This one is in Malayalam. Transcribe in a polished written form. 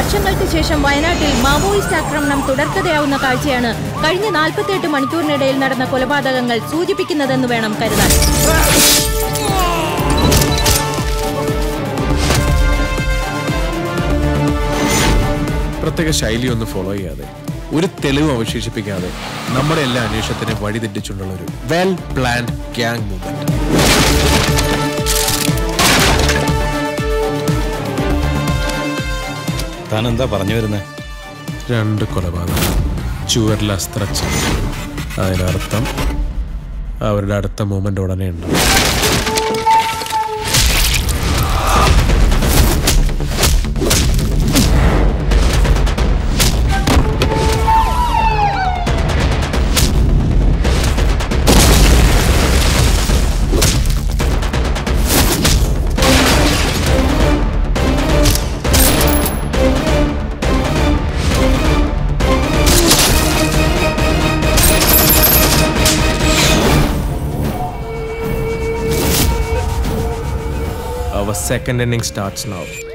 വർഷങ്ങൾക്ക് ശേഷം വയനാട്ടിൽ മാവോയിസ്റ്റ് ആക്രമണം തുടർക്കഥയാവുന്ന കാഴ്ചയാണ് കഴിഞ്ഞ 48 മണിക്കൂറിനിടയിൽ നടന്ന കൊലപാതകങ്ങൾ സൂചിപ്പിക്കുന്നതെന്ന് വേണം കരുതാൻ. പ്രത്യേക ശൈലിയൊന്നും ഫോളോ ചെയ്യാതെ, ഒരു തെളിവ് അവശേഷിപ്പിക്കാതെ നമ്മുടെ എല്ലാ അന്വേഷണത്തിനെ വഴിതെറ്റിച്ചുകൊണ്ടുള്ള ഒരു വെൽ പ്ലാൻഡ് ഗ്യാങ് മൂവ്മെന്റ്. താൻ എന്താ പറഞ്ഞു വരുന്നത്? 2 കൊലപാതകം, ചുവരിൽ അസ്ത്ര. അതിനർത്ഥം അവരുടെ അടുത്ത മൂവ്മെന്റ് ഉടനെ ഉണ്ടാവും. Our second inning starts now.